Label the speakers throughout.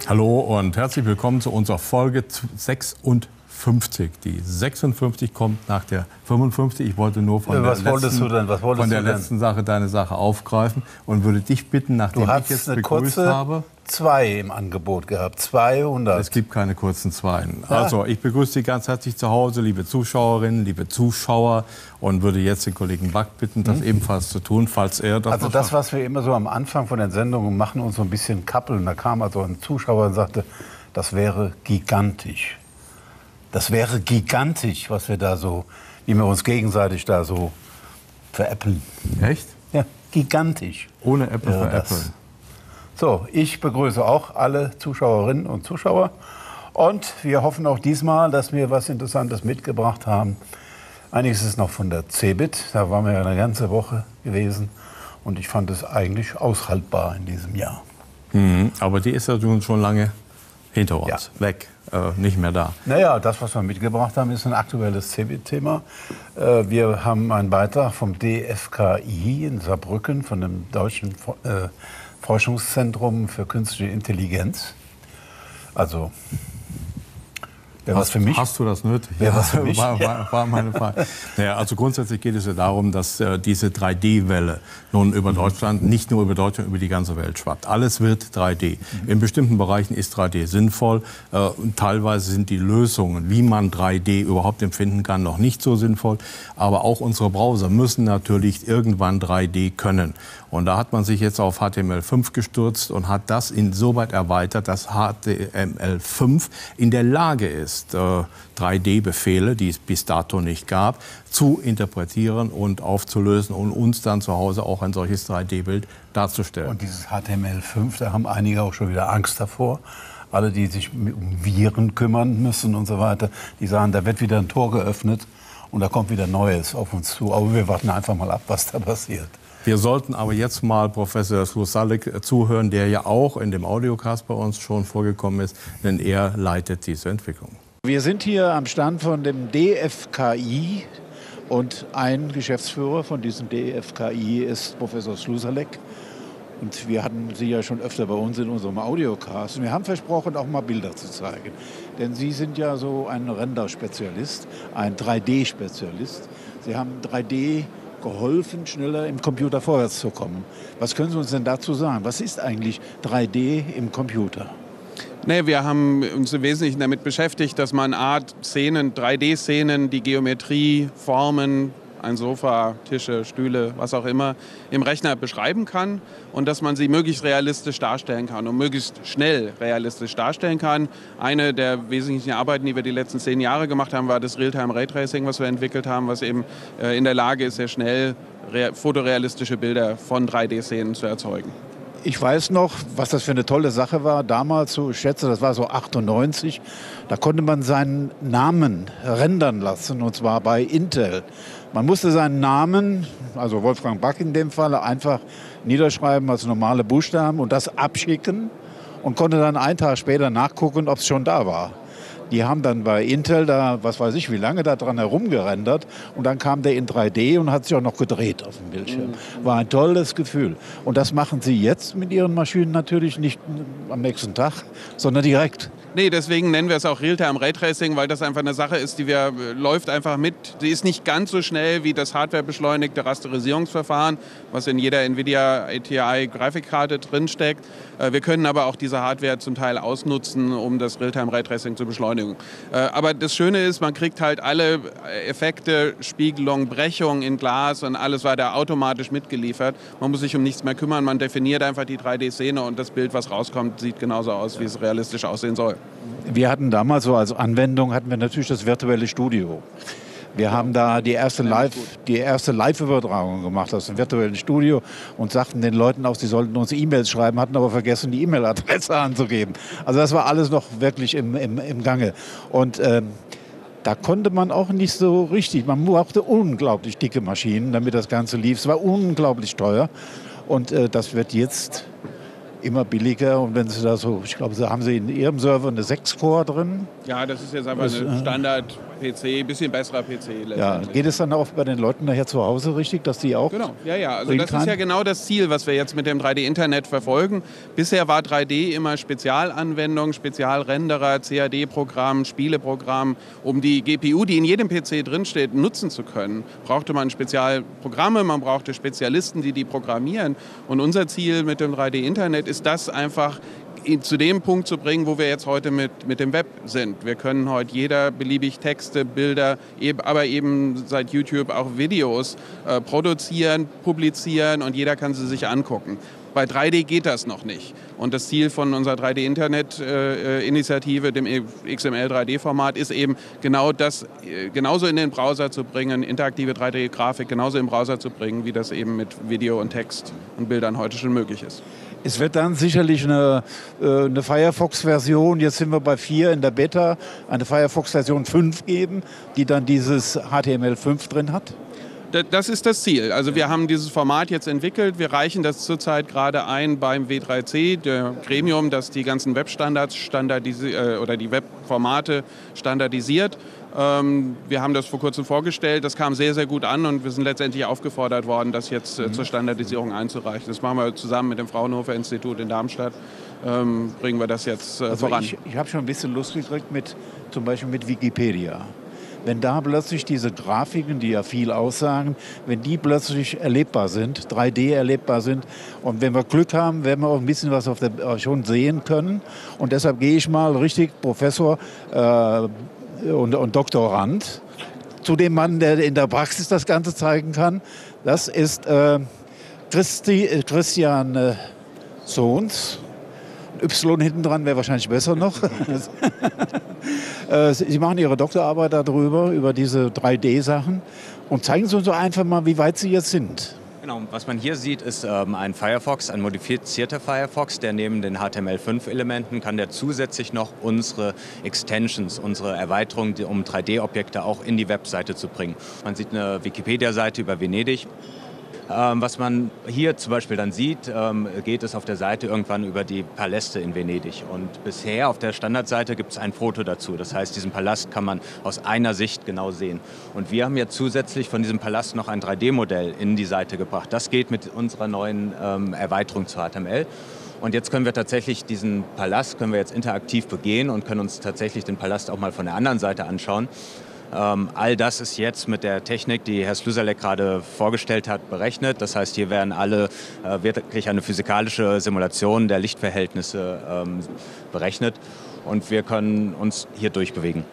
Speaker 1: Hallo und herzlich willkommen zu unserer Folge 56. Die 56 kommt nach der 55. Ich wollte nur von der letzten Sache deine Sache aufgreifen und würde dich bitten, nachdem ich jetzt begrüßt habe.
Speaker 2: 2 im Angebot gehabt, 200.
Speaker 1: Es gibt keine kurzen Zweien. Ja. Also, ich begrüße Sie ganz herzlich zu Hause, liebe Zuschauerinnen, liebe Zuschauer, und würde jetzt den Kollegen Back bitten, das ebenfalls zu tun, falls er das
Speaker 2: Also das, was wir immer so am Anfang von den Sendungen machen, uns so ein bisschen kappeln. Da kam also ein Zuschauer und sagte, das wäre gigantisch. Das wäre gigantisch, was wir da so, wie wir uns gegenseitig da so veräppeln.
Speaker 1: Echt?
Speaker 2: Ja, gigantisch.
Speaker 1: Ohne Apple veräppeln.
Speaker 2: So, ich begrüße auch alle Zuschauerinnen und Zuschauer. Und wir hoffen auch diesmal, dass wir was Interessantes mitgebracht haben. Einiges ist noch von der CeBIT. Da waren wir ja eine ganze Woche gewesen. Und ich fand es eigentlich aushaltbar in diesem Jahr.
Speaker 1: Aber die ist ja schon lange hinter uns, weg, nicht mehr da.
Speaker 2: Naja, das, was wir mitgebracht haben, ist ein aktuelles CeBIT-Thema. Wir haben einen Beitrag vom DFKI in Saarbrücken, von dem Deutschen Forschungszentrum für künstliche Intelligenz. Also, wäre was für mich.
Speaker 1: Hast du das nötig?
Speaker 2: Wäre was für mich.
Speaker 1: War meine Frage. Naja, also grundsätzlich geht es ja darum, dass diese 3D-Welle nun über Deutschland, nicht nur über Deutschland, über die ganze Welt schwappt. Alles wird 3D. In bestimmten Bereichen ist 3D sinnvoll. Teilweise sind die Lösungen, wie man 3D überhaupt empfinden kann, noch nicht so sinnvoll. Aber auch unsere Browser müssen natürlich irgendwann 3D können. Und da hat man sich jetzt auf HTML5 gestürzt und hat das insoweit erweitert, dass HTML5 in der Lage ist, 3D-Befehle, die es bis dato nicht gab, zu interpretieren und aufzulösen und uns dann zu Hause auch ein solches 3D-Bild darzustellen.
Speaker 2: Und dieses HTML5, da haben einige auch schon wieder Angst davor. Alle, die sich um Viren kümmern müssen und so weiter, die sagen, da wird wieder ein Tor geöffnet und da kommt wieder Neues auf uns zu. Aber wir warten einfach mal ab, was da passiert.
Speaker 1: Wir sollten aber jetzt mal Professor Slusalek zuhören, der ja auch in dem Audiocast bei uns schon vorgekommen ist, denn er leitet diese Entwicklung.
Speaker 3: Wir sind hier am Stand von dem DFKI und ein Geschäftsführer von diesem DFKI ist Professor Slusalek. Und wir hatten Sie ja schon öfter bei uns in unserem Audiocast. Und wir haben versprochen, auch mal Bilder zu zeigen. Denn Sie sind ja so ein Render-Spezialist, ein 3D-Spezialist. Sie haben 3D geholfen, schneller im Computer vorwärts zu kommen. Was können Sie uns denn dazu sagen? Was ist eigentlich 3D im Computer?
Speaker 4: Nee, wir haben uns im Wesentlichen damit beschäftigt, dass man Art Szenen, 3D-Szenen, die Geometrie, Formen, ein Sofa, Tische, Stühle, was auch immer, im Rechner beschreiben kann und dass man sie möglichst realistisch darstellen kann und möglichst schnell realistisch darstellen kann. Eine der wesentlichen Arbeiten, die wir die letzten 10 Jahre gemacht haben, war das Realtime-Raytracing, was wir entwickelt haben, was eben in der Lage ist, sehr schnell fotorealistische Bilder von 3D-Szenen zu erzeugen.
Speaker 3: Ich weiß noch, was das für eine tolle Sache war. Damals, so, ich schätze, das war so 98, da konnte man seinen Namen rendern lassen, und zwar bei Intel. Man musste seinen Namen, also Wolfgang Back in dem Fall, einfach niederschreiben als normale Buchstaben und das abschicken und konnte dann einen Tag später nachgucken, ob es schon da war. Die haben dann bei Intel da, was weiß ich, wie lange da dran herumgerendert und dann kam der in 3D und hat sich auch noch gedreht auf dem Bildschirm. War ein tolles Gefühl. Und das machen Sie jetzt mit Ihren Maschinen natürlich nicht am nächsten Tag, sondern direkt.
Speaker 4: Nee, deswegen nennen wir es auch Realtime-Raytracing, weil das einfach eine Sache ist, die läuft einfach mit. Sie ist nicht ganz so schnell wie das hardwarebeschleunigte Rasterisierungsverfahren, was in jeder NVIDIA ATI-Grafikkarte drinsteckt. Wir können aber auch diese Hardware zum Teil ausnutzen, um das Realtime-Raytracing zu beschleunigen. Aber das Schöne ist, man kriegt halt alle Effekte, Spiegelung, Brechung in Glas und alles weiter automatisch mitgeliefert. Man muss sich um nichts mehr kümmern, man definiert einfach die 3D-Szene und das Bild, was rauskommt, sieht genauso aus, wie es realistisch aussehen soll.
Speaker 3: Wir hatten damals so als Anwendung hatten wir natürlich das virtuelle Studio. Wir haben da die erste Live-Übertragung gemacht aus dem virtuellen Studio und sagten den Leuten auch, sie sollten uns E-Mails schreiben, hatten aber vergessen, die E-Mail-Adresse anzugeben. Also das war alles noch wirklich im Gange. Und da konnte man auch nicht so richtig, man brauchte unglaublich dicke Maschinen, damit das Ganze lief. Es war unglaublich teuer und das wird jetzt immer billiger. Und wenn Sie da so, ich glaube, haben Sie in Ihrem Server eine 6-Core drin?
Speaker 4: Ja, das ist jetzt einfach eine Standard PC, bisschen besserer PC.
Speaker 3: Ja, geht es dann auch bei den Leuten nachher zu Hause richtig, dass die auch...
Speaker 4: Genau, ja. Also das ist ja genau das Ziel, was wir jetzt mit dem 3D-Internet verfolgen. Bisher war 3D immer Spezialanwendung, Spezialrenderer, CAD-Programm, Spieleprogramm. Um die GPU, die in jedem PC drinsteht, nutzen zu können, brauchte man Spezialprogramme, man brauchte Spezialisten, die programmieren. Und unser Ziel mit dem 3D-Internet ist das einfach zu dem Punkt zu bringen, wo wir jetzt heute mit dem Web sind. Wir können heute jeder beliebig Texte, Bilder, aber eben seit YouTube auch Videos produzieren, publizieren und jeder kann sie sich angucken. Bei 3D geht das noch nicht. Und das Ziel von unserer 3D-Internet-Initiative, dem XML-3D-Format, ist eben genau das genauso in den Browser zu bringen, interaktive 3D-Grafik genauso im Browser zu bringen, wie das eben mit Video und Text und Bildern heute schon möglich ist.
Speaker 3: Es wird dann sicherlich eine Firefox-Version, jetzt sind wir bei 4 in der Beta, eine Firefox-Version 5 geben, die dann dieses HTML5 drin hat?
Speaker 4: Das ist das Ziel. Also wir haben dieses Format jetzt entwickelt. Wir reichen das zurzeit gerade ein beim W3C, der Gremium, das die ganzen Webstandards oder die Webformate standardisiert. Wir haben das vor kurzem vorgestellt. Das kam sehr, sehr gut an und wir sind letztendlich aufgefordert worden, das jetzt zur Standardisierung einzureichen. Das machen wir zusammen mit dem Fraunhofer-Institut in Darmstadt. Bringen wir das jetzt voran.
Speaker 3: Ich habe schon ein bisschen Lust gekriegt zum Beispiel mit Wikipedia. Wenn da plötzlich diese Grafiken, die ja viel aussagen, wenn die plötzlich erlebbar sind, 3D erlebbar sind und wenn wir Glück haben, werden wir auch ein bisschen was schon sehen können. Und deshalb gehe ich mal richtig Professor und Doktorand zu dem Mann, der in der Praxis das Ganze zeigen kann. Das ist Christian Sohns. Y hinten dran wäre wahrscheinlich besser noch. Sie machen Ihre Doktorarbeit darüber, über diese 3D-Sachen und zeigen Sie uns so einfach mal, wie weit Sie jetzt sind.
Speaker 5: Genau, was man hier sieht, ist ein Firefox, ein modifizierter Firefox, der neben den HTML5-Elementen kann der zusätzlich noch unsere Extensions, unsere Erweiterungen, um 3D-Objekte auch in die Webseite zu bringen. Man sieht eine Wikipedia-Seite über Venedig. Was man hier zum Beispiel dann sieht, geht es auf der Seite irgendwann über die Paläste in Venedig. Und bisher auf der Standardseite gibt es ein Foto dazu. Das heißt, diesen Palast kann man aus einer Sicht genau sehen. Und wir haben jetzt zusätzlich von diesem Palast noch ein 3D-Modell in die Seite gebracht. Das geht mit unserer neuen Erweiterung zu HTML. Und jetzt können wir tatsächlich diesen Palast jetzt interaktiv begehen und können uns tatsächlich den Palast auch mal von der anderen Seite anschauen. All das ist jetzt mit der Technik, die Herr Sluzalek gerade vorgestellt hat, berechnet. Das heißt, hier werden wirklich eine physikalische Simulation der Lichtverhältnisse berechnet und wir können uns hier durchbewegen.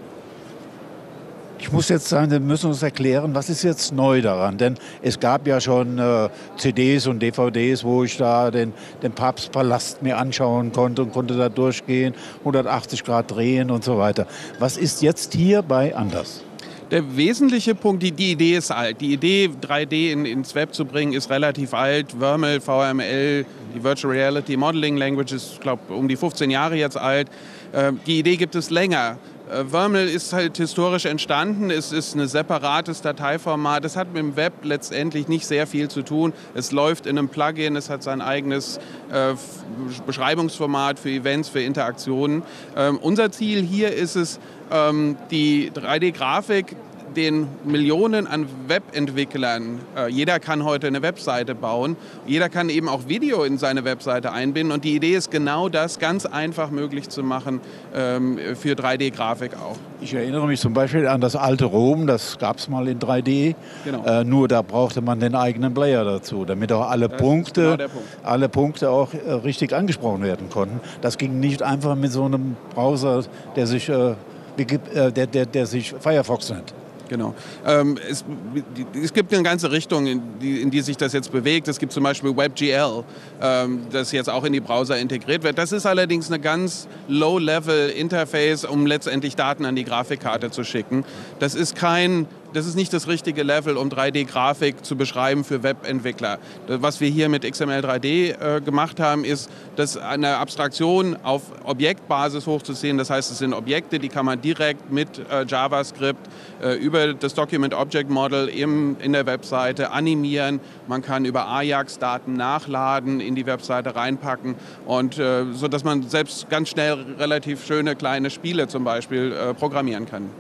Speaker 3: Ich muss jetzt sagen, wir müssen uns erklären, was ist jetzt neu daran? Denn es gab ja schon CDs und DVDs, wo ich da den Papstpalast mir anschauen konnte und konnte da durchgehen, 180 Grad drehen und so weiter. Was ist jetzt hierbei anders?
Speaker 4: Der wesentliche Punkt, die Idee ist alt. Die Idee, 3D ins Web zu bringen, ist relativ alt. VRML, VRML, die Virtual Reality Modeling Language ist, glaube ich, um die 15 Jahre jetzt alt. Die Idee gibt es länger. VRML ist halt historisch entstanden, es ist ein separates Dateiformat, es hat mit dem Web letztendlich nicht sehr viel zu tun. Es läuft in einem Plugin, es hat sein eigenes Beschreibungsformat für Events, für Interaktionen. Unser Ziel hier ist es, die 3D-Grafik den Millionen an Webentwicklern, jeder kann heute eine Webseite bauen, jeder kann eben auch Video in seine Webseite einbinden und die Idee ist genau das ganz einfach möglich zu machen für 3D-Grafik auch.
Speaker 3: Ich erinnere mich zum Beispiel an das alte Rom, das gab es mal in 3D, genau. Nur da brauchte man den eigenen Player dazu, damit auch alle Punkte auch richtig angesprochen werden konnten. Das ging nicht einfach mit so einem Browser, der sich Firefox nennt.
Speaker 4: Genau. Es gibt eine ganze Richtung, in die sich das jetzt bewegt. Es gibt zum Beispiel WebGL, das jetzt auch in die Browser integriert wird. Das ist allerdings eine ganz Low-Level-Interface, um letztendlich Daten an die Grafikkarte zu schicken. Das ist nicht das richtige Level, um 3D-Grafik zu beschreiben für Webentwickler. Was wir hier mit XML 3D gemacht haben, ist, das eine Abstraktion auf Objektbasis hochzuziehen. Das heißt, es sind Objekte, die kann man direkt mit JavaScript über das Document Object Model in der Webseite animieren. Man kann über Ajax Daten nachladen, in die Webseite reinpacken und so, dass man selbst ganz schnell relativ schöne kleine Spiele zum Beispiel programmieren kann.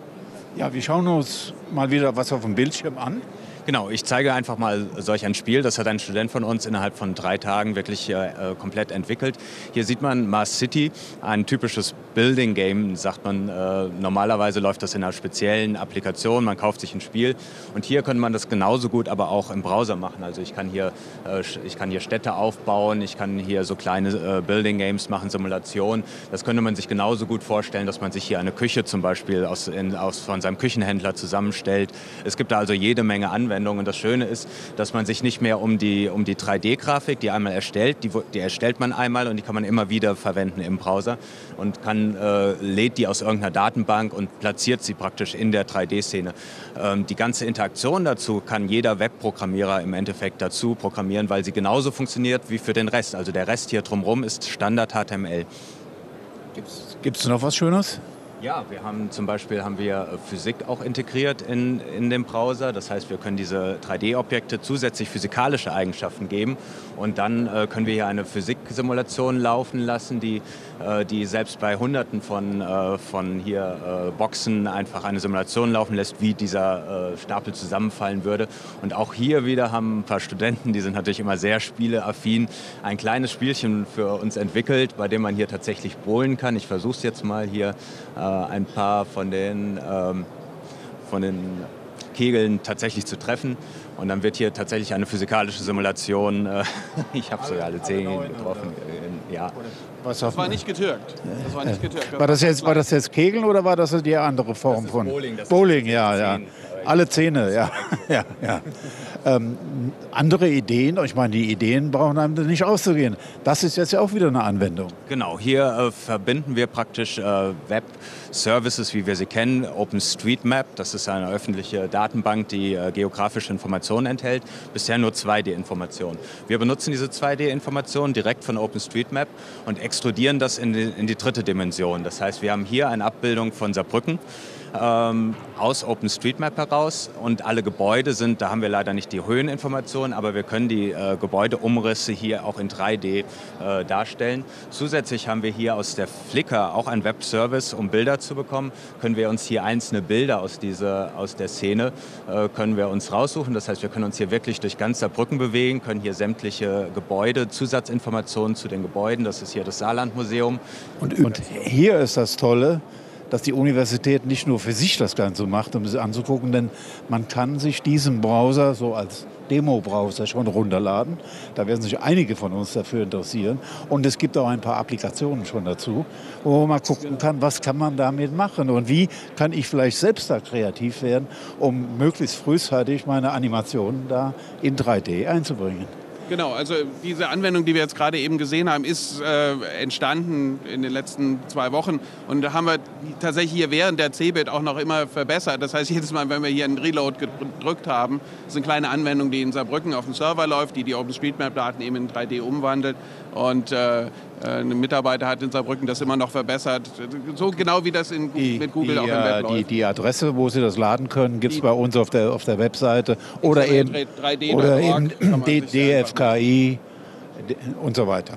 Speaker 3: Ja, wir schauen uns mal wieder was auf dem Bildschirm an.
Speaker 5: Genau, ich zeige einfach mal solch ein Spiel. Das hat ein Student von uns innerhalb von 3 Tagen wirklich komplett entwickelt. Hier sieht man Mars City, ein typisches Building Game, sagt man. Normalerweise läuft das in einer speziellen Applikation, man kauft sich ein Spiel. Und hier könnte man das genauso gut aber auch im Browser machen. Also ich kann hier Städte aufbauen, ich kann hier so kleine Building Games machen, Simulationen. Das könnte man sich genauso gut vorstellen, dass man sich hier eine Küche zum Beispiel von seinem Küchenhändler zusammenstellt. Es gibt da also jede Menge Anwendungen. Und das Schöne ist, dass man sich nicht mehr um die 3D-Grafik, die einmal erstellt, die erstellt man einmal und die kann man immer wieder verwenden im Browser und lädt die aus irgendeiner Datenbank und platziert sie praktisch in der 3D-Szene. Die ganze Interaktion dazu kann jeder Webprogrammierer im Endeffekt dazu programmieren, weil sie genauso funktioniert wie für den Rest. Also der Rest hier drumherum ist Standard HTML.
Speaker 3: Gibt es noch was Schönes?
Speaker 5: Ja, zum Beispiel haben wir Physik auch integriert in dem Browser. Das heißt, wir können diese 3D-Objekte zusätzlich physikalische Eigenschaften geben. Und dann können wir hier eine Physiksimulation laufen lassen, die selbst bei Hunderten von Boxen einfach eine Simulation laufen lässt, wie dieser Stapel zusammenfallen würde. Und auch hier wieder haben ein paar Studenten, die sind natürlich immer sehr spieleaffin, ein kleines Spielchen für uns entwickelt, bei dem man hier tatsächlich bowlen kann. Ich versuche es jetzt mal hier ein paar von den Kegeln tatsächlich zu treffen. Und dann wird hier tatsächlich eine physikalische Simulation. Ich habe sogar alle 10 getroffen. Ja.
Speaker 4: Das war nicht getürkt.
Speaker 3: War das jetzt Kegeln oder war das die andere Form von
Speaker 5: Bowling?
Speaker 3: Bowling, ja. Alle Zähne, ja. ja. Andere Ideen, ich meine, die Ideen brauchen einem nicht auszugehen. Das ist jetzt ja auch wieder eine Anwendung.
Speaker 5: Genau, hier verbinden wir praktisch Web-Services, wie wir sie kennen. OpenStreetMap, das ist eine öffentliche Datenbank, die geografische Informationen enthält. Bisher nur 2D-Informationen. Wir benutzen diese 2D-Informationen direkt von OpenStreetMap und extrudieren das in die 3. Dimension. Das heißt, wir haben hier eine Abbildung von Saarbrücken aus OpenStreetMap heraus und alle Gebäude da haben wir leider nicht die Höheninformationen, aber wir können die Gebäudeumrisse hier auch in 3D darstellen. Zusätzlich haben wir hier aus der Flickr auch einen Webservice, um Bilder zu bekommen, können wir uns hier einzelne Bilder aus der Szene können wir uns raussuchen. Das heißt, wir können uns hier wirklich durch ganz Saarbrücken bewegen, können hier sämtliche Gebäude, Zusatzinformationen zu den Gebäuden, das ist hier das Saarlandmuseum.
Speaker 3: Und hier ist das Tolle, dass die Universität nicht nur für sich das Ganze macht, um es anzugucken, denn man kann sich diesen Browser so als Demo-Browser schon runterladen. Da werden sich einige von uns dafür interessieren. Und es gibt auch ein paar Applikationen schon dazu, wo man mal gucken kann, was kann man damit machen und wie kann ich vielleicht selbst da kreativ werden, um möglichst frühzeitig meine Animationen da in 3D einzubringen.
Speaker 4: Genau, also diese Anwendung, die wir jetzt gerade eben gesehen haben, ist entstanden in den letzten 2 Wochen. Und da haben wir tatsächlich hier während der CeBIT auch noch immer verbessert. Das heißt, jedes Mal, wenn wir hier einen Reload gedrückt haben, ist eine kleine Anwendung, die in Saarbrücken auf dem Server läuft, die OpenStreetMap-Daten eben in 3D umwandelt. Und ein Mitarbeiter hat in Saarbrücken das immer noch verbessert. So genau wie das mit Google auch im Web läuft.
Speaker 3: Die Adresse, wo Sie das laden können, gibt es bei uns auf der Webseite. Oder eben DFKI und so weiter.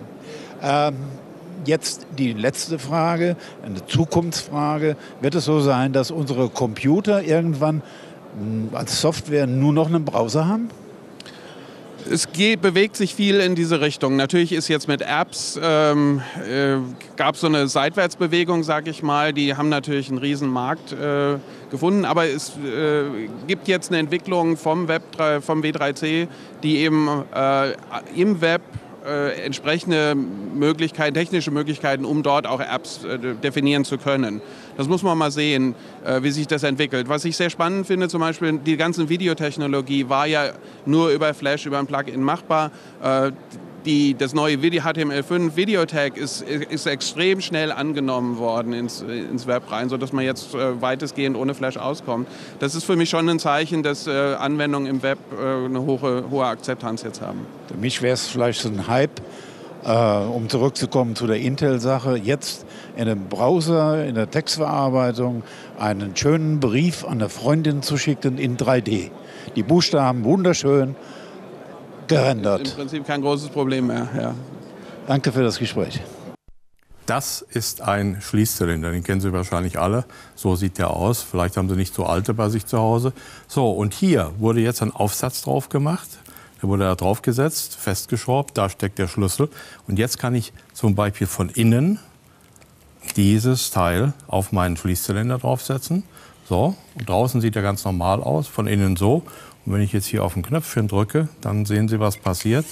Speaker 3: Jetzt die letzte Frage, eine Zukunftsfrage. Wird es so sein, dass unsere Computer irgendwann als Software nur noch einen Browser haben?
Speaker 4: Es bewegt sich viel in diese Richtung. Natürlich ist jetzt mit Apps, gab es so eine Seitwärtsbewegung, sage ich mal. Die haben natürlich einen riesen Markt gefunden. Aber es gibt jetzt eine Entwicklung vom W3C, die eben im Web entsprechende technische Möglichkeiten, um dort auch Apps definieren zu können. Das muss man mal sehen, wie sich das entwickelt. Was ich sehr spannend finde, zum Beispiel die ganze Videotechnologie war ja nur über Flash, über ein Plugin machbar. Das neue HTML5 Videotag ist extrem schnell angenommen worden ins Web rein, sodass man jetzt weitestgehend ohne Flash auskommt. Das ist für mich schon ein Zeichen, dass Anwendungen im Web eine hohe Akzeptanz jetzt haben.
Speaker 3: Für mich wäre es vielleicht so ein Hype, um zurückzukommen zu der Intel-Sache, jetzt in einem Browser, in der Textverarbeitung einen schönen Brief an eine Freundin zu schicken in 3D. Die Buchstaben wunderschön gerendert.
Speaker 4: Im Prinzip kein großes Problem mehr. Ja.
Speaker 3: Danke für das Gespräch.
Speaker 1: Das ist ein Schließzylinder, den kennen Sie wahrscheinlich alle. So sieht der aus. Vielleicht haben Sie nicht so alte bei sich zu Hause. So, und hier wurde jetzt ein Aufsatz drauf gemacht. Der wurde da drauf gesetzt, festgeschraubt, da steckt der Schlüssel. Und jetzt kann ich zum Beispiel von innen dieses Teil auf meinen Schließzylinder draufsetzen. So, und draußen sieht er ganz normal aus, von innen so. Und wenn ich jetzt hier auf ein Knöpfchen drücke, dann sehen Sie, was passiert.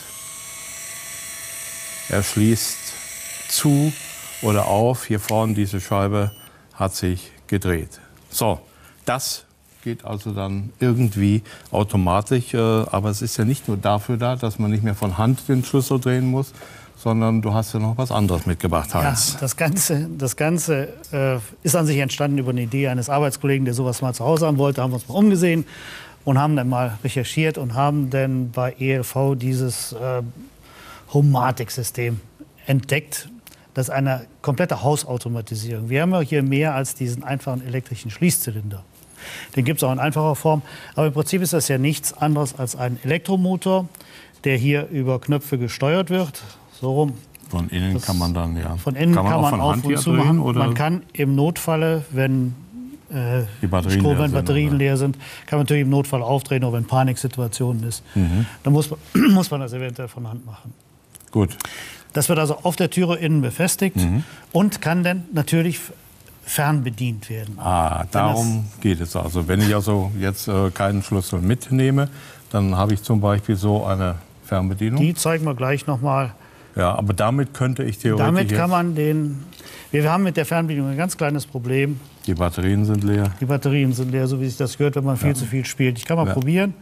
Speaker 1: Er schließt zu oder auf. Hier vorne diese Scheibe hat sich gedreht. So, das geht also dann irgendwie automatisch. Aber es ist ja nicht nur dafür da, dass man nicht mehr von Hand den Schlüssel drehen muss, sondern du hast ja noch was anderes mitgebracht, Heinz.
Speaker 6: Ja, das Ganze ist an sich entstanden über eine Idee eines Arbeitskollegen, der sowas mal zu Hause haben wollte. Haben wir uns mal umgesehen und haben dann mal recherchiert und haben dann bei ELV dieses Homematic-System entdeckt. Das ist eine komplette Hausautomatisierung. Wir haben ja hier mehr als diesen einfachen elektrischen Schließzylinder. Den gibt es auch in einfacher Form. Aber im Prinzip ist das ja nichts anderes als ein Elektromotor, der hier über Knöpfe gesteuert wird. So rum.
Speaker 1: Von innen kann man dann, ja.
Speaker 6: Von innen kann man auf und zu machen.
Speaker 1: Oder?
Speaker 6: Man kann im Notfalle, wenn
Speaker 1: die Batterien
Speaker 6: leer sind, kann man natürlich im Notfall aufdrehen, auch wenn Paniksituationen ist. Dann muss man das eventuell von Hand machen.
Speaker 1: Gut.
Speaker 6: Das wird also auf der Türe innen befestigt und kann dann natürlich fernbedient werden.
Speaker 1: Ah, darum geht es also. Wenn ich also jetzt keinen Schlüssel mitnehme, dann habe ich zum Beispiel so eine Fernbedienung.
Speaker 6: Die zeigen wir gleich noch mal.
Speaker 1: Ja, aber damit könnte ich theoretisch...
Speaker 6: Damit kann man den... Wir haben mit der Fernbedienung ein ganz kleines Problem.
Speaker 1: Die Batterien sind leer.
Speaker 6: Die Batterien sind leer, so wie sich das gehört, wenn man viel zu viel spielt. Ich kann mal probieren.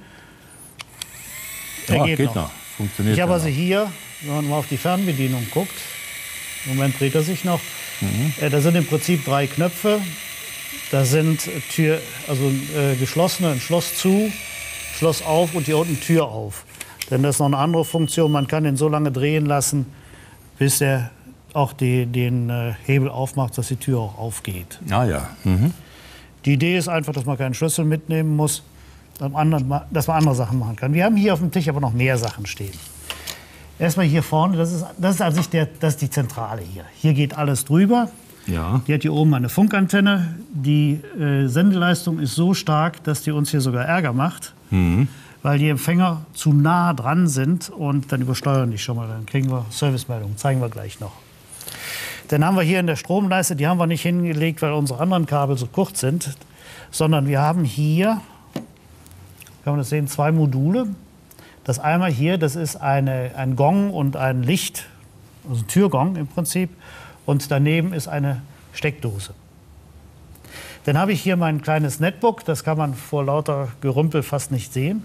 Speaker 1: Ja, geht noch. Funktioniert.
Speaker 6: Ich habe also hier, wenn man mal auf die Fernbedienung guckt, im Moment dreht er sich noch, da sind im Prinzip 3 Knöpfe. Da sind geschlossene, ein Schloss zu, Schloss auf und hier unten Tür auf. Denn das ist noch eine andere Funktion, man kann den so lange drehen lassen, bis er auch den Hebel aufmacht, dass die Tür auch aufgeht.
Speaker 1: Ah ja.
Speaker 6: Die Idee ist einfach, dass man keinen Schlüssel mitnehmen muss, dass man andere Sachen machen kann. Wir haben hier auf dem Tisch aber noch mehr Sachen stehen. Erstmal hier vorne, das ist an sich das ist die Zentrale hier. Hier geht alles drüber.
Speaker 1: Ja.
Speaker 6: Die hat hier oben eine Funkantenne. Die Sendeleistung ist so stark, dass die uns hier sogar Ärger macht, weil die Empfänger zu nah dran sind und dann übersteuern die schon mal. Dann kriegen wir Servicemeldungen, zeigen wir gleich noch. Dann haben wir hier in der Stromleiste, die haben wir nicht hingelegt, weil unsere anderen Kabel so kurz sind, sondern wir haben hier, kann man das sehen, 2 Module. Das einmal hier, das ist ein Gong und ein Licht, also ein Türgong im Prinzip. Und daneben ist eine Steckdose. Dann habe ich hier mein kleines Netbook, das kann man vor lauter Gerümpel fast nicht sehen.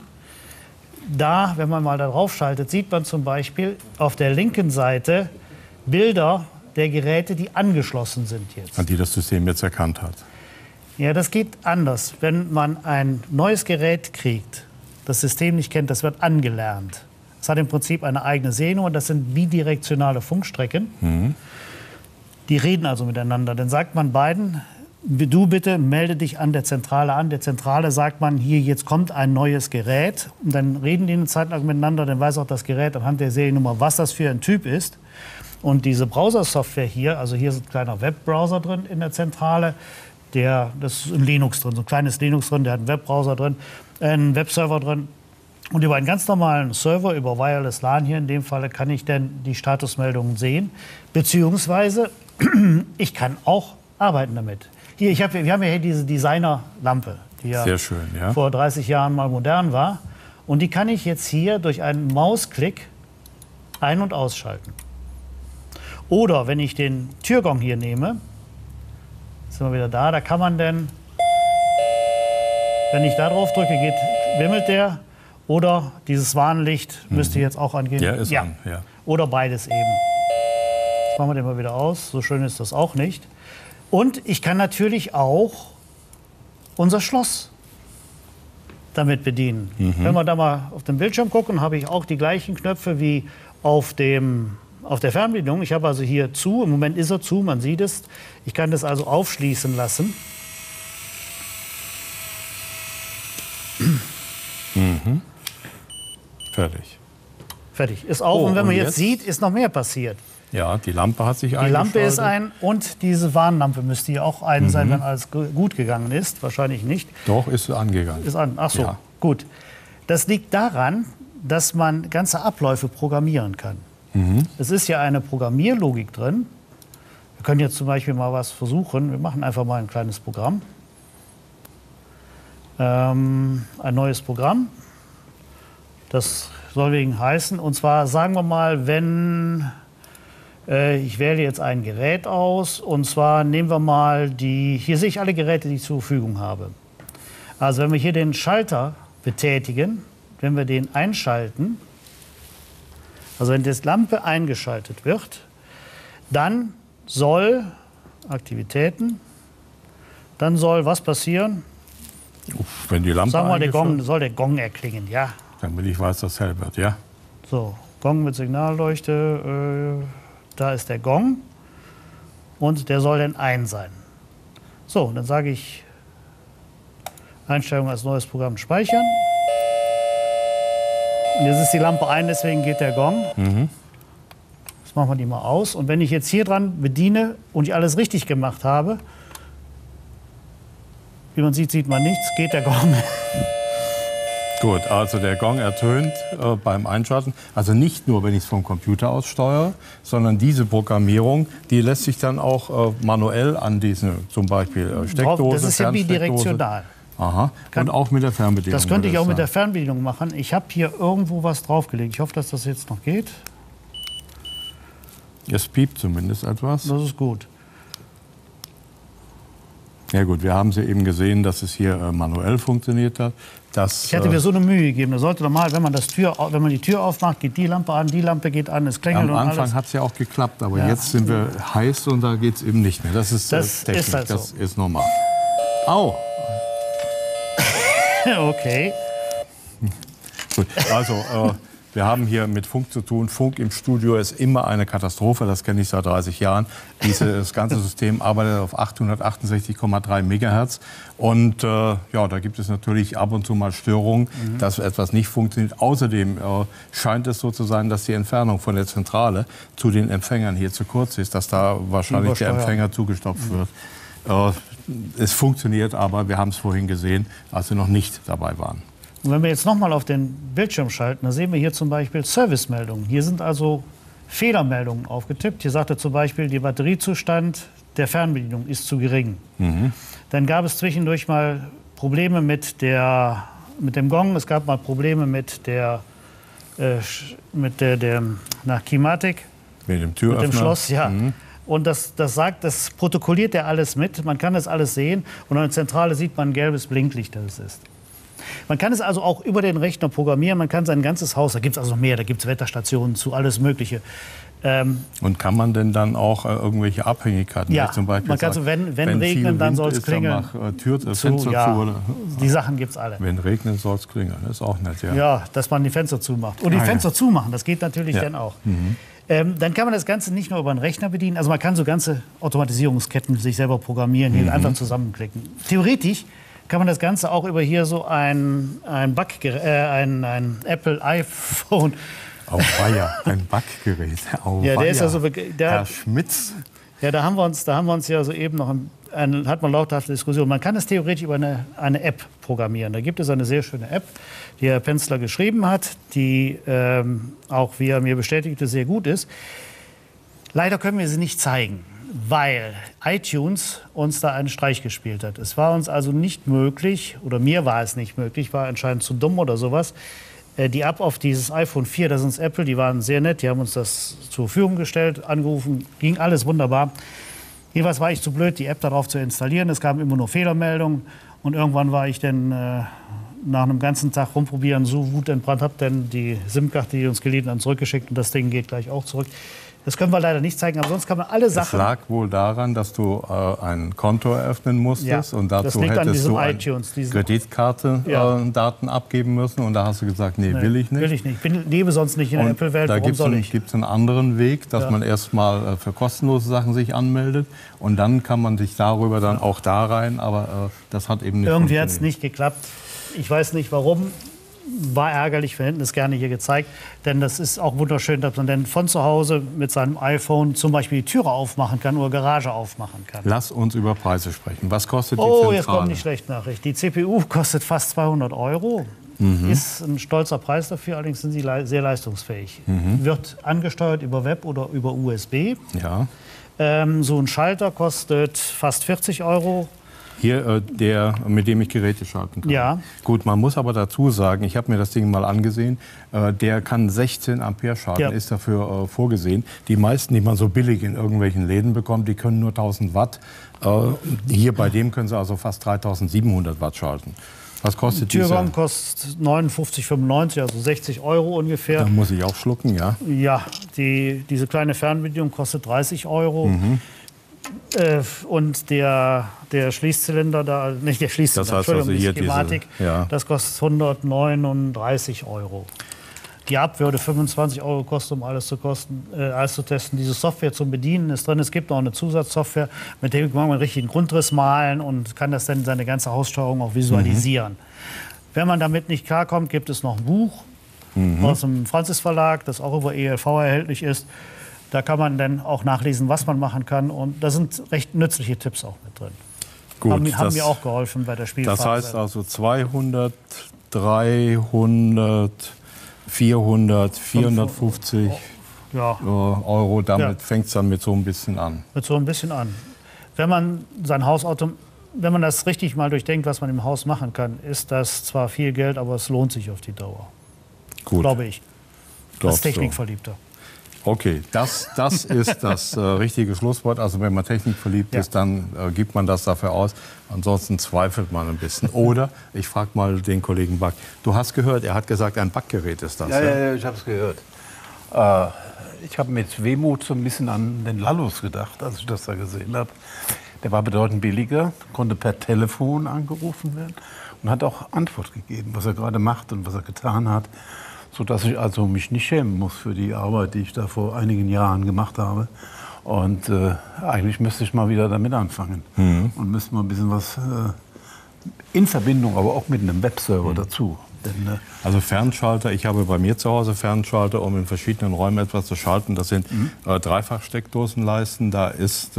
Speaker 6: Da, wenn man mal da drauf schaltet, sieht man zum Beispiel auf der linken Seite Bilder der Geräte, die angeschlossen sind jetzt.
Speaker 1: An die das System jetzt erkannt hat.
Speaker 6: Ja, das geht anders. Wenn man ein neues Gerät kriegt, das System nicht kennt, das wird angelernt. Es hat im Prinzip eine eigene Sehung und das sind bidirektionale Funkstrecken. Die reden also miteinander. Dann sagt man beiden, du bitte melde dich an der Zentrale an. Der Zentrale sagt man, hier jetzt kommt ein neues Gerät. Und dann reden die eine Zeit lang miteinander. Dann weiß auch das Gerät anhand der Seriennummer, was das für ein Typ ist. Und diese Browser-Software hier, also hier ist ein kleiner Webbrowser drin in der Zentrale. Das ist ein Linux drin, so ein kleines Linux drin, der hat einen Webbrowser drin, einen Webserver drin. Und über einen ganz normalen Server, über Wireless LAN hier in dem Fall, kann ich dann die Statusmeldungen sehen. Beziehungsweise, ich kann auch arbeiten damit. Wir haben ja hier diese Designer-Lampe, die ja,
Speaker 1: sehr schön, ja,
Speaker 6: vor 30 Jahren mal modern war. Und die kann ich jetzt hier durch einen Mausklick ein- und ausschalten. Oder wenn ich den Türgong hier nehme, sind wir wieder da kann man dann, wenn ich da drauf drücke, wimmelt der. Oder dieses Warnlicht müsste jetzt auch angehen.
Speaker 1: Der ist an, ja.
Speaker 6: Oder beides eben. Jetzt machen wir den mal wieder aus. So schön ist das auch nicht. Und ich kann natürlich auch unser Schloss damit bedienen. Wenn wir da mal auf den Bildschirm gucken, habe ich auch die gleichen Knöpfe wie auf der Fernbedienung. Ich habe also hier zu, im Moment ist er zu, man sieht es. Ich kann das also aufschließen lassen.
Speaker 1: Fertig.
Speaker 6: Fertig, ist auf. Und wenn man jetzt sieht, ist noch mehr passiert.
Speaker 1: Ja, die Lampe hat sich
Speaker 6: Die
Speaker 1: eingeschaltet.
Speaker 6: Lampe ist ein und diese Warnlampe müsste ja auch ein sein, wenn alles gut gegangen ist. Wahrscheinlich nicht.
Speaker 1: Doch, ist angegangen.
Speaker 6: Ist an. Ach so,
Speaker 1: Ja.
Speaker 6: gut. Das liegt daran, dass man ganze Abläufe programmieren kann. Es ist ja eine Programmierlogik drin. Wir können jetzt zum Beispiel mal was versuchen. Wir machen einfach mal ein kleines Programm. Ein neues Programm. Das soll wegen heißen. Und zwar sagen wir mal, wenn ich wähle jetzt ein Gerät aus. Und zwar nehmen wir mal hier sehe ich alle Geräte, die ich zur Verfügung habe. Also wenn wir hier den Schalter betätigen, wenn wir den einschalten, also wenn die Lampe eingeschaltet wird, dann soll Aktivitäten, dann soll was passieren?
Speaker 1: Wenn die Lampe
Speaker 6: Sagen wir mal,
Speaker 1: eingeschaltet-
Speaker 6: soll der Gong erklingen, ja.
Speaker 1: Damit ich weiß, dass es hell wird, ja.
Speaker 6: So, Gong mit Signalleuchte, da ist der Gong und der soll dann ein sein. So, dann sage ich Einstellung als neues Programm speichern. Und jetzt ist die Lampe ein, deswegen geht der Gong. Jetzt machen wir die mal aus. Und wenn ich jetzt hier dran bediene und ich alles richtig gemacht habe, wie man sieht, sieht man nichts, geht der Gong.
Speaker 1: Gut, also der Gong ertönt beim Einschalten. Also nicht nur, wenn ich es vom Computer aus steuere, sondern diese Programmierung, die lässt sich dann auch manuell an diese, zum Beispiel Steckdose,
Speaker 6: Das ist ja bidirektional.
Speaker 1: Aha. Und auch mit der Fernbedienung.
Speaker 6: Das könnte ich auch mit der
Speaker 1: sein.
Speaker 6: Fernbedienung machen. Ich habe hier irgendwo was draufgelegt. Ich hoffe, dass das jetzt noch geht.
Speaker 1: Es piept zumindest etwas.
Speaker 6: Das ist gut.
Speaker 1: Ja gut, wir haben sie eben gesehen, dass es hier manuell funktioniert hat. Das,
Speaker 6: Ich hatte mir so eine Mühe gegeben. Da sollte normal, wenn man die Tür aufmacht, geht die Lampe an, die Lampe geht an, es klingelt
Speaker 1: am
Speaker 6: und
Speaker 1: Anfang
Speaker 6: alles.
Speaker 1: hat es ja auch geklappt, aber
Speaker 6: Ja.
Speaker 1: jetzt sind wir heiß und da geht es eben nicht mehr. Das ist Technik,
Speaker 6: ist halt so.
Speaker 1: das ist normal. Au!
Speaker 6: Okay.
Speaker 1: Gut, also wir haben hier mit Funk zu tun. Funk im Studio ist immer eine Katastrophe, das kenne ich seit 30 Jahren. Das ganze System arbeitet auf 868,3 Megahertz. Und ja, da gibt es natürlich ab und zu mal Störungen, dass etwas nicht funktioniert. Außerdem scheint es so zu sein, dass die Entfernung von der Zentrale zu den Empfängern hier zu kurz ist, dass da wahrscheinlich der Empfänger zugestopft wird. Es funktioniert aber, wir haben es vorhin gesehen, als wir noch nicht dabei waren.
Speaker 6: Und wenn wir jetzt noch mal auf den Bildschirm schalten, dann sehen wir hier zum Beispiel Servicemeldungen. Hier sind also Fehlermeldungen aufgetippt. Hier sagt er zum Beispiel, der Batteriezustand der Fernbedienung ist zu gering. Dann gab es zwischendurch mal Probleme mit dem Gong. Es gab mal Probleme mit der Kimatic,
Speaker 1: Mit dem Türöffner.
Speaker 6: mit dem Schloss, ja. Und das protokolliert er alles mit. Man kann das alles sehen. Und an der Zentrale sieht man ein gelbes Blinklicht, das es ist. Man kann es also auch über den Rechner programmieren. Man kann sein ganzes Haus, da gibt es also noch mehr, da gibt es Wetterstationen zu, alles Mögliche.
Speaker 1: Und kann man denn dann auch irgendwelche Abhängigkeiten,
Speaker 6: Ja,
Speaker 1: zum Beispiel
Speaker 6: man kann so, wenn regnen,
Speaker 1: viel
Speaker 6: dann
Speaker 1: Wind
Speaker 6: soll es
Speaker 1: ist, dann
Speaker 6: klingeln.
Speaker 1: mach Fenster
Speaker 6: ja,
Speaker 1: zu. Oder?
Speaker 6: die Sachen gibt es alle.
Speaker 1: Wenn regnet, soll es klingeln. Das ist auch nett, ja.
Speaker 6: Ja, dass man die Fenster zumacht. Und die Fenster zumachen, das geht natürlich dann auch. Dann kann man das Ganze nicht nur über einen Rechner bedienen. Also man kann so ganze Automatisierungsketten sich selber programmieren, hier einfach zusammenklicken. Theoretisch kann man das Ganze auch über hier so ein Apple iPhone.
Speaker 1: Auweia, ein Backgerät.
Speaker 6: Ja, der ist also
Speaker 1: Herr Schmitz.
Speaker 6: Ja, da haben wir uns ja soeben noch hat man lauthafte Diskussion. Man kann es theoretisch über eine App programmieren. Da gibt es eine sehr schöne App, die Herr Penzler geschrieben hat, die auch, wie er mir bestätigte, sehr gut ist. Leider können wir sie nicht zeigen, weil iTunes uns da einen Streich gespielt hat. Es war uns also nicht möglich, oder mir war es nicht möglich, war anscheinend zu dumm oder sowas, die App auf dieses iPhone 4, das ist uns Apple, die waren sehr nett, die haben uns das zur Verfügung gestellt, angerufen, ging alles wunderbar. Jedenfalls war ich zu blöd, die App darauf zu installieren. Es kamen immer nur Fehlermeldungen und irgendwann war ich dann nach einem ganzen Tag rumprobieren so wutentbrannt, habe dann die SIM-Karte, die uns geliehen, dann zurückgeschickt und das Ding geht gleich auch zurück. Das können wir leider nicht zeigen, aber sonst kann man alle Sachen...
Speaker 1: Es lag wohl daran, dass du ein Konto eröffnen musstest
Speaker 6: Ja,
Speaker 1: und
Speaker 6: das
Speaker 1: dazu
Speaker 6: liegt an
Speaker 1: hättest
Speaker 6: diesem
Speaker 1: du
Speaker 6: iTunes,
Speaker 1: Kreditkartendaten abgeben müssen und da hast du gesagt, nee, will ich nicht.
Speaker 6: Will ich nicht. Ich lebe sonst nicht in der
Speaker 1: Und
Speaker 6: Apple-Welt,
Speaker 1: da
Speaker 6: warum soll ich?
Speaker 1: gibt es einen anderen Weg, dass man erstmal für kostenlose Sachen sich anmeldet und dann kann man sich darüber dann auch da rein, aber das hat eben nicht
Speaker 6: Irgendwie hat es
Speaker 1: funktioniert.
Speaker 6: nicht geklappt. Ich weiß nicht warum. war ärgerlich, wir hätten es gerne hier gezeigt, denn das ist auch wunderschön, dass man dann von zu Hause mit seinem iPhone zum Beispiel die Türe aufmachen kann oder Garage aufmachen kann.
Speaker 1: Lass uns über Preise sprechen. Was kostet die
Speaker 6: Oh,
Speaker 1: Zentrale?
Speaker 6: jetzt kommt die schlechte Nachricht. Die CPU kostet fast 200 €. Ist ein stolzer Preis dafür, allerdings sind sie sehr leistungsfähig. Wird angesteuert über Web oder über USB.
Speaker 1: Ja.
Speaker 6: So ein Schalter kostet fast 40 €.
Speaker 1: Hier der, mit dem ich Geräte schalten kann.
Speaker 6: Ja.
Speaker 1: Gut, man muss aber dazu sagen, ich habe mir das Ding mal angesehen, der kann 16 Ampere schalten,
Speaker 6: Ja.
Speaker 1: ist dafür vorgesehen. Die meisten, die man so billig in irgendwelchen Läden bekommt, die können nur 1000 Watt. Hier bei dem können sie also fast 3700 Watt schalten. Was kostet dieser?
Speaker 6: Türraum kostet 59,95 €, also 60 € ungefähr.
Speaker 1: Da muss ich auch schlucken, ja.
Speaker 6: Ja, diese kleine Fernbedienung kostet 30 €. Und der Schließzylinder, nicht der Schließzylinder,
Speaker 1: Das heißt also
Speaker 6: Entschuldigung,
Speaker 1: hier
Speaker 6: die Schematik,
Speaker 1: ja.
Speaker 6: das kostet 139 €. Die App würde 25 € kosten, um alles zu testen. Diese Software zum Bedienen ist drin. Es gibt noch eine Zusatzsoftware, mit der kann man einen richtigen Grundriss malen und kann das dann seine ganze Haussteuerung auch visualisieren. Wenn man damit nicht klarkommt, gibt es noch ein Buch aus dem Francis Verlag, das auch über ELV erhältlich ist. Da kann man dann auch nachlesen, was man machen kann. Und da sind recht nützliche Tipps auch mit drin.
Speaker 1: Gut,
Speaker 6: haben mir auch geholfen bei der Spielphase.
Speaker 1: Das heißt also 200, 300, 400, 450
Speaker 6: Ja,
Speaker 1: Euro. Damit
Speaker 6: Ja.
Speaker 1: fängt es dann mit so ein bisschen an.
Speaker 6: mit so ein bisschen an. Wenn man sein Hausauto, wenn man das richtig mal durchdenkt, was man im Haus machen kann, ist das zwar viel Geld, aber es lohnt sich auf die Dauer.
Speaker 1: Gut,
Speaker 6: Glaube ich. Als
Speaker 1: glaubst du.
Speaker 6: Technikverliebter.
Speaker 1: Okay, das ist das richtige Schlusswort. Also wenn man technikverliebt
Speaker 6: Ja.
Speaker 1: ist, dann gibt man das dafür aus. Ansonsten zweifelt man ein bisschen. Oder, ich frage mal den Kollegen Back. Du hast gehört, er hat gesagt, ein Backgerät ist das.
Speaker 2: Ja, ich habe es gehört. Ich habe mit Wehmut so ein bisschen an den Lallus gedacht, als ich das da gesehen habe. Der war bedeutend billiger, konnte per Telefon angerufen werden und hat auch Antwort gegeben, was er gerade macht und was er getan hat, sodass ich also mich nicht schämen muss für die Arbeit, die ich da vor einigen Jahren gemacht habe. Und eigentlich müsste ich mal wieder damit anfangen und müsste mal ein bisschen was in Verbindung, aber auch mit einem Webserver dazu. Denn,
Speaker 1: Also Fernschalter, ich habe bei mir zu Hause Fernschalter, um in verschiedenen Räumen etwas zu schalten. Das sind Dreifachsteckdosenleisten. Da ist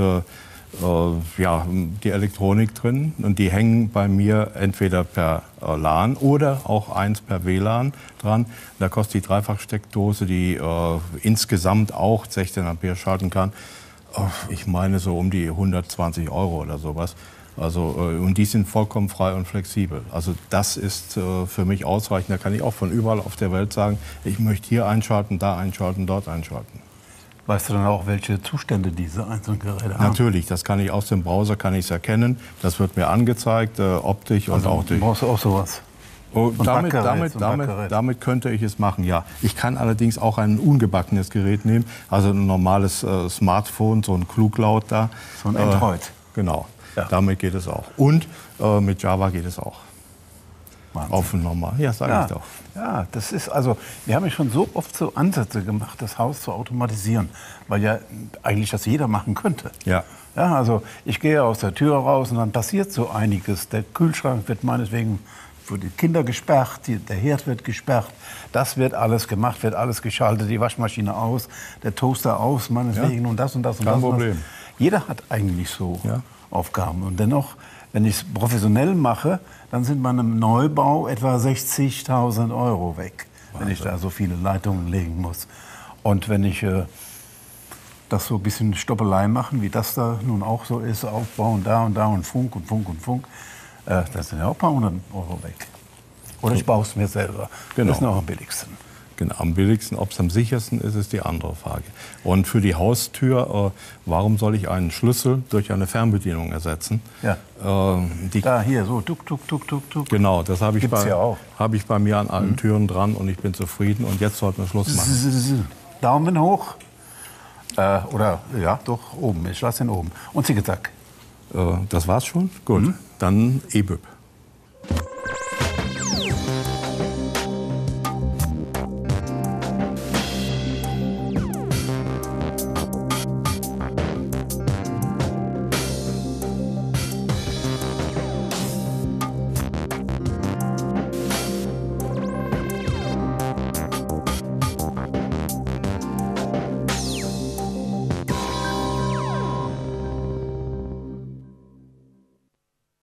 Speaker 1: die Elektronik drin und die hängen bei mir entweder per LAN oder auch eins per WLAN dran. Da kostet die Dreifachsteckdose, die insgesamt auch 16 Ampere schalten kann, ich meine so um die 120 Euro oder sowas. Also, und die sind vollkommen frei und flexibel. Also das ist für mich ausreichend. Da kann ich auch von überall auf der Welt sagen, ich möchte hier einschalten, da einschalten, dort einschalten.
Speaker 2: weißt du dann auch, welche Zustände diese einzelnen Geräte haben?
Speaker 1: Natürlich, das kann ich aus dem Browser kann ich es erkennen. Das wird mir angezeigt, optisch und auch durch.
Speaker 2: Brauchst du auch sowas?
Speaker 1: Oh,
Speaker 2: Backgerät, so ein Backgerät.
Speaker 1: damit könnte ich es machen, ja. Ich kann allerdings auch ein ungebackenes Gerät nehmen, also ein normales Smartphone, so ein Kluglaut da.
Speaker 2: So ein Android.
Speaker 1: Genau,
Speaker 2: Ja.
Speaker 1: damit geht es auch. Und mit Java geht es auch.
Speaker 2: Wahnsinn.
Speaker 1: Auf normal, ja, sage ich doch.
Speaker 2: Ja, das ist also, wir haben ja schon so oft so Ansätze gemacht, das Haus zu automatisieren, weil ja eigentlich das jeder machen könnte.
Speaker 1: Ja.
Speaker 2: Ja, also ich gehe aus der Tür raus und dann passiert so einiges. Der Kühlschrank wird meinetwegen für die Kinder gesperrt, der Herd wird gesperrt, das wird alles gemacht, wird alles geschaltet, die Waschmaschine aus, der Toaster aus, meinetwegen
Speaker 1: Ja.
Speaker 2: und das und das und
Speaker 1: Kein
Speaker 2: das. und
Speaker 1: Problem.
Speaker 2: das. Jeder hat eigentlich so
Speaker 1: Ja.
Speaker 2: Aufgaben. Und dennoch, wenn ich es professionell mache, dann sind bei einem Neubau etwa 60.000 Euro weg, wenn ich da so viele Leitungen legen muss. Und wenn ich das so ein bisschen Stoppelei machen, wie das da nun auch so ist, aufbauen da und Funk und Funk und Funk, das sind ja auch ein paar hundert Euro weg. Oder ich baue es mir selber.
Speaker 1: Genau.
Speaker 2: Das ist noch am billigsten.
Speaker 1: Genau, am billigsten, ob es am sichersten ist, ist die andere Frage. Und für die Haustür, warum soll ich einen Schlüssel durch eine Fernbedienung ersetzen?
Speaker 2: Ja. Da, hier, so, tuk, tuk, tuk, tuk, tuk.
Speaker 1: Genau, das habe ich,
Speaker 2: Gibt's ja auch.
Speaker 1: hab ich bei mir an allen Türen dran und ich bin zufrieden. Und jetzt sollten wir Schluss machen.
Speaker 2: Daumen hoch. Oder, ja, doch, oben. Ich lasse ihn oben. Und Zickzack.
Speaker 1: Das war's schon? Gut, dann EBÜB.